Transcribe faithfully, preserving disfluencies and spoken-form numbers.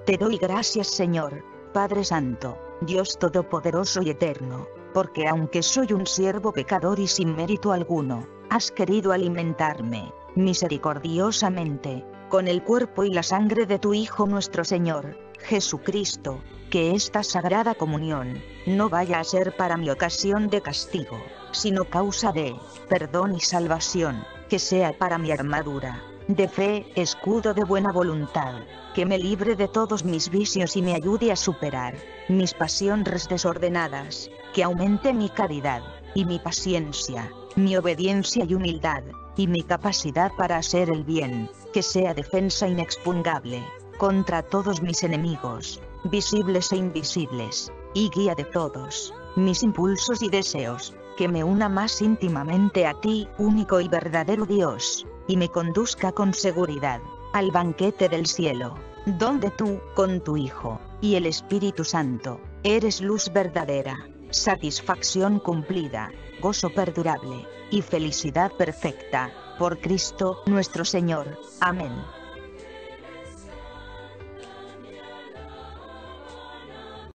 Te doy gracias, Señor, Padre Santo, Dios Todopoderoso y Eterno, porque aunque soy un siervo pecador y sin mérito alguno, has querido alimentarme, misericordiosamente, con el cuerpo y la sangre de tu Hijo nuestro Señor, Jesucristo, que esta sagrada comunión no vaya a ser para mi ocasión de castigo, sino causa de perdón y salvación, que sea para mi armadura de fe, escudo de buena voluntad, que me libre de todos mis vicios y me ayude a superar mis pasiones desordenadas, que aumente mi caridad y mi paciencia, mi obediencia y humildad, y mi capacidad para hacer el bien, que sea defensa inexpugnable contra todos mis enemigos, visibles e invisibles, y guía de todos mis impulsos y deseos, que me una más íntimamente a ti, único y verdadero Dios, y me conduzca con seguridad al banquete del cielo, donde tú, con tu Hijo y el Espíritu Santo, eres luz verdadera, satisfacción cumplida, gozo perdurable y felicidad perfecta, por Cristo nuestro Señor. Amén.